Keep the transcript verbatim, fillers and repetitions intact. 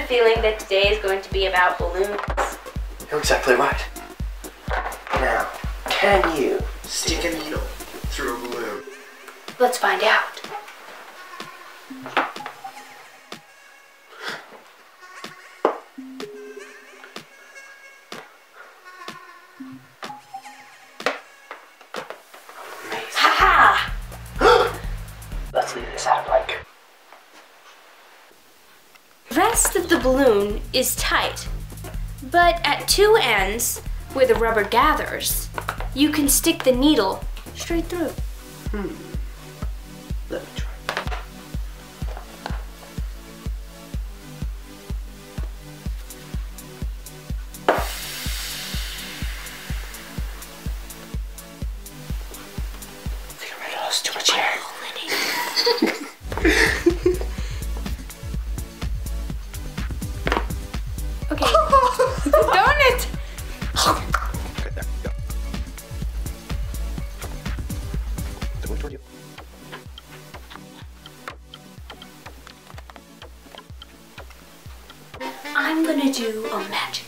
feeling that today is going to be about balloons. You're exactly right. Now, can you stick a needle through a balloon? Let's find out. Ha ha! Let's leave this out blank. The rest of the balloon is tight, but at two ends, where the rubber gathers, you can stick the needle straight through. Hmm. Let me try. I think I'm ready to lose too much air. Okay, darn it! Okay, there we go. So move toward you. I'm gonna do a magic